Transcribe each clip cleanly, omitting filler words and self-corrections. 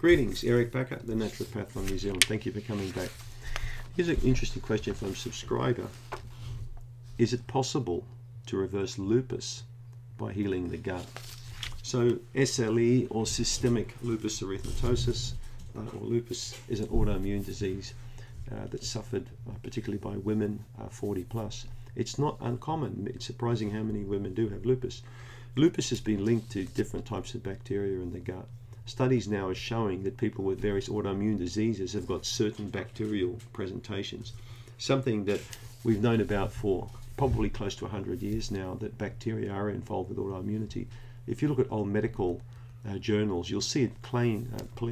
Greetings, Eric Bakker, the naturopath from New Zealand. Thank you for coming back. Here's an interesting question from a subscriber. Is it possible to reverse lupus by healing the gut? So SLE, or systemic lupus erythematosus, or lupus, is an autoimmune disease that's suffered particularly by women 40 plus. It's not uncommon. It's surprising how many women do have lupus. Lupus has been linked to different types of bacteria in the gut. Studies now are showing that people with various autoimmune diseases have got certain bacterial presentations, something that we've known about for probably close to 100 years now, that bacteria are involved with autoimmunity. If you look at old medical journals, you'll see it plainly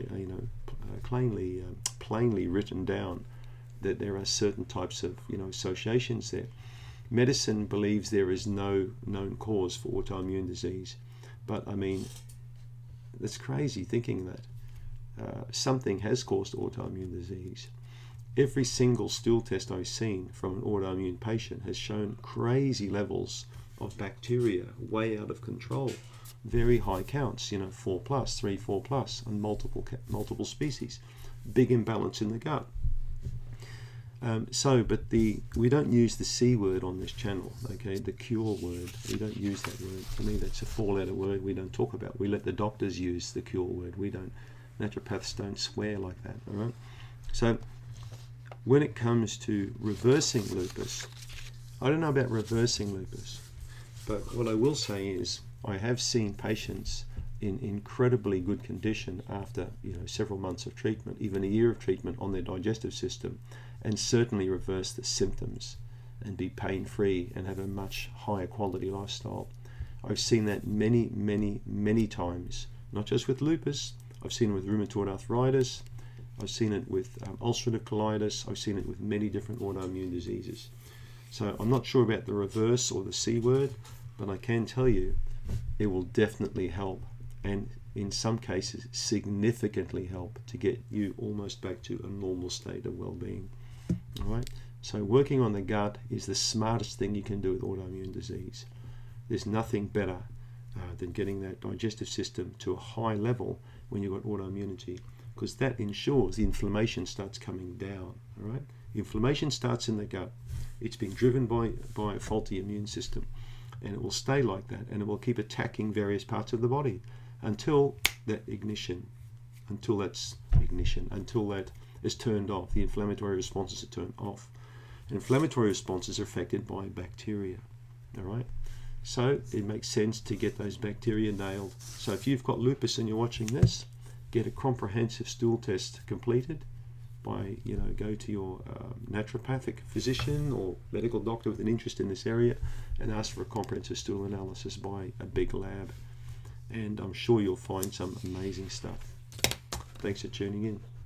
written down that there are certain types of associations there. Medicine believes there is no known cause for autoimmune disease, but I mean, that's crazy thinking that something has caused autoimmune disease. Every single stool test I've seen from an autoimmune patient has shown crazy levels of bacteria, way out of control, very high counts, 4 plus, 3, 4 plus, and multiple species, big imbalance in the gut. We don't use the C word on this channel, okay, the cure word. We don't use that word. For me, that's a four-letter word we don't talk about. We let the doctors use the cure word. We don't, naturopaths don't swear like that, all right? So when it comes to reversing lupus, I don't know about reversing lupus, but what I will say is I have seen patients in incredibly good condition after several months of treatment, even a year of treatment on their digestive system, and certainly reverse the symptoms and be pain-free and have a much higher quality lifestyle. I've seen that many, many, many times, not just with lupus. I've seen it with rheumatoid arthritis. I've seen it with ulcerative colitis. I've seen it with many different autoimmune diseases. So I'm not sure about the reverse or the C word, but I can tell you it will definitely help, and in some cases significantly help, to get you almost back to a normal state of well-being. All right, so working on the gut is the smartest thing you can do with autoimmune disease. There's nothing better than getting that digestive system to a high level when you've got autoimmunity, because that ensures the inflammation starts coming down. All right, inflammation starts in the gut. It's being driven by a faulty immune system, and it will stay like that, and it will keep attacking various parts of the body until that until that is turned off. The inflammatory responses are turned off. And inflammatory responses are affected by bacteria. All right, so it makes sense to get those bacteria nailed. So if you've got lupus and you're watching this, get a comprehensive stool test completed by go to your naturopathic physician or medical doctor with an interest in this area and ask for a comprehensive stool analysis by a big lab, and I'm sure you'll find some amazing stuff. Thanks for tuning in.